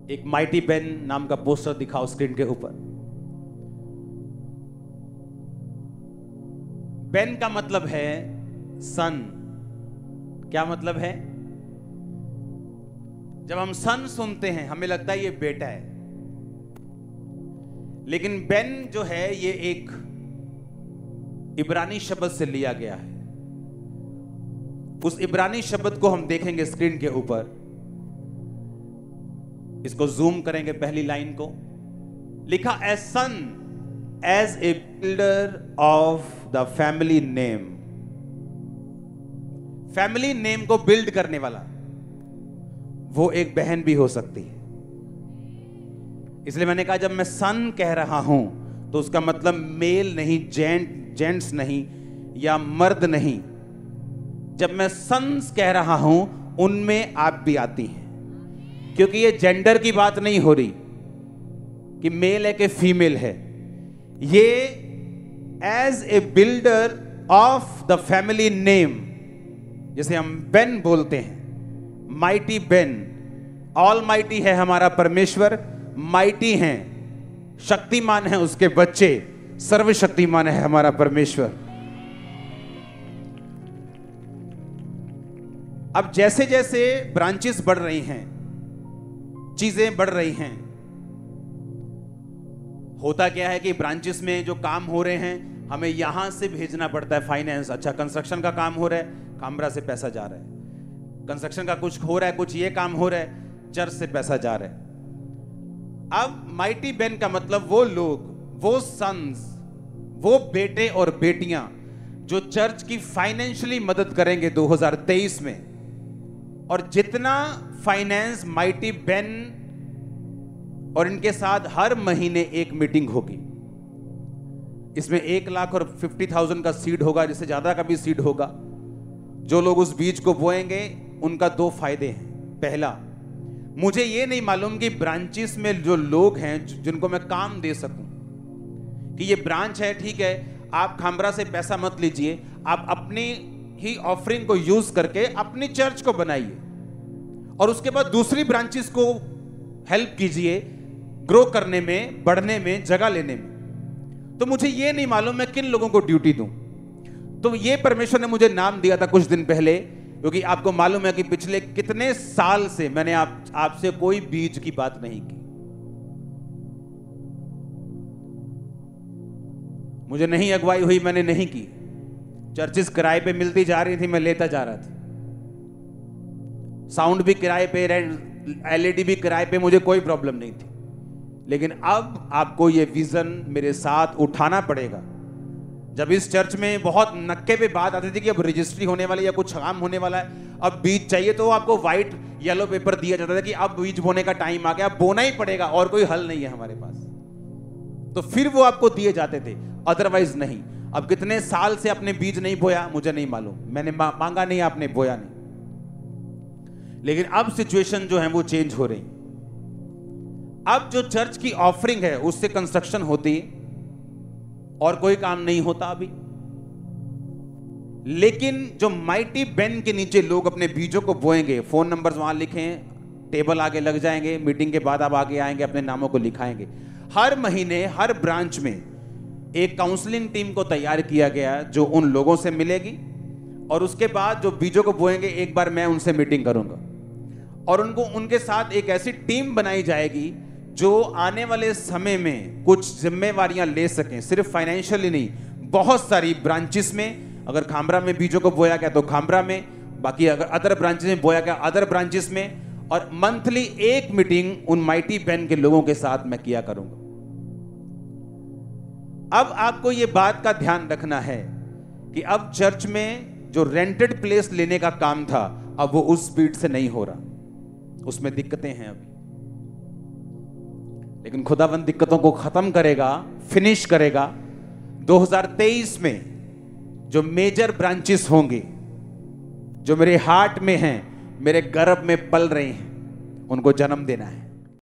एक mighty Ben नाम का पोस्टर दिखाओ स्क्रीन के ऊपर। बेन का मतलब है सन। क्या मतलब है? जब हम सन सुनते हैं हमें लगता है ये बेटा है, लेकिन बेन जो है ये एक इब्रानी शब्द से लिया गया है। उस इब्रानी शब्द को हम देखेंगे स्क्रीन के ऊपर। इसको जूम करेंगे, पहली लाइन को लिखा a son as a builder of the family name. Family name को बिल्ड करने वाला वो एक बहन भी हो सकती है। इसलिए मैंने कहा जब मैं सन कह रहा हूं तो उसका मतलब मेल नहीं, जेंट्स नहीं या मर्द नहीं। जब मैं सन्स कह रहा हूं उनमें आप भी आती हैं, क्योंकि ये जेंडर की बात नहीं हो रही कि मेल है कि फीमेल है। ये as a builder of the family name, जैसे हम बेन बोलते हैं, माइटी बेन। ऑल माइटी है हमारा परमेश्वर, माइटी हैं, शक्तिमान है उसके बच्चे, सर्वशक्तिमान है हमारा परमेश्वर। अब जैसे जैसे ब्रांचेस बढ़ रही हैं, चीजें बढ़ रही हैं, होता क्या है कि ब्रांचेस में जो काम हो रहे हैं हमें यहां से भेजना पड़ता है फाइनेंस। अच्छा, कंस्ट्रक्शन का काम हो रहा है, कामरा से पैसा जा रहा है। कंस्ट्रक्शन का कुछ हो रहा है, कुछ ये काम हो रहा है, चर्च से पैसा जा रहा है। अब माइटी बेन का मतलब वो लोग, वो सन्स, वो बेटे और बेटियां जो चर्च की फाइनेंशियली मदद करेंगे 2023 में। और जितना फाइनेंस माइटी बेन और इनके साथ हर महीने एक मीटिंग होगी, इसमें 1,00,000 और 50,000 का सीड होगा, जिससे ज्यादा का भी सीड होगा। जो लोग उस बीज को बोएंगे उनका 2 फायदे हैं। पहला, मुझे ये नहीं मालूम कि ब्रांचेस में जो लोग हैं जिनको मैं काम दे सकूं, कि ये ब्रांच है, ठीक है, आप खामरा से पैसा मत लीजिए, आप अपनी ही ऑफरिंग को यूज करके अपनी चर्च को बनाइए और उसके बाद दूसरी ब्रांचेस को हेल्प कीजिए ग्रो करने में, बढ़ने में, जगह लेने में। तो मुझे ये नहीं मालूम मैं किन लोगों को ड्यूटी दूं। तो ये परमेश्वर ने मुझे नाम दिया था कुछ दिन पहले, क्योंकि आपको मालूम है कि पिछले कितने साल से मैंने आपसे कोई बीज की बात नहीं की। मुझे नहीं अगुवाई हुई, मैंने नहीं की। चर्चेस किराए पे मिलती जा रही थी, मैं लेता जा रहा था। साउंड भी किराए पे, एलईडी भी किराए पे, मुझे कोई प्रॉब्लम नहीं थी। लेकिन अब आपको ये विजन मेरे साथ उठाना पड़ेगा। जब इस चर्च में बहुत नक्के पे बात आती थी कि अब रजिस्ट्री होने वाली या कुछ काम होने वाला है, अब बीज चाहिए, तो आपको व्हाइट येलो पेपर दिया जाता था कि अब बीज बोने का टाइम आ गया, बोना ही पड़ेगा और कोई हल नहीं है हमारे पास। तो फिर वो आपको दिए जाते थे, अदरवाइज नहीं। अब कितने साल से आपने बीज नहीं बोया मुझे नहीं मालूम, मैंने मांगा नहीं, आपने बोया नहीं। लेकिन अब सिचुएशन जो है वो चेंज हो रही। अब जो चर्च की ऑफरिंग है उससे कंस्ट्रक्शन होती और कोई काम नहीं होता अभी। लेकिन जो माइटी बेन के नीचे लोग अपने बीजों को बोएंगे, फोन नंबर्स वहां लिखें, टेबल आगे लग जाएंगे, मीटिंग के बाद आप आगे आएंगे, अपने नामों को लिखाएंगे। हर महीने हर ब्रांच में एक काउंसलिंग टीम को तैयार किया गया जो उन लोगों से मिलेगी और उसके बाद जो बीजों को बोएंगे एक बार मैं उनसे मीटिंग करूंगा और उनको उनके साथ एक ऐसी टीम बनाई जाएगी जो आने वाले समय में कुछ जिम्मेवारियां ले सकें, सिर्फ फाइनेंशियली नहीं, बहुत सारी ब्रांचेस में। अगर खामरा में बीजों को बोया गया तो खामरा में, बाकी अगर अदर ब्रांचेस में बोया गया अदर ब्रांचेस में, और मंथली एक मीटिंग उन माइटी बेन के लोगों के साथ मैं किया करूंगा। अब आपको यह बात का ध्यान रखना है कि अब चर्च में जो रेंटेड प्लेस लेने का काम था अब वो उस स्पीड से नहीं हो रहा, उसमें दिक्कतें हैं अभी। लेकिन खुदावंद दिक्कतों को खत्म करेगा, फिनिश करेगा। 2023 में जो मेजर ब्रांचेस होंगी, जो मेरे हार्ट में हैं, मेरे गर्भ में पल रही हैं, उनको जन्म देना है।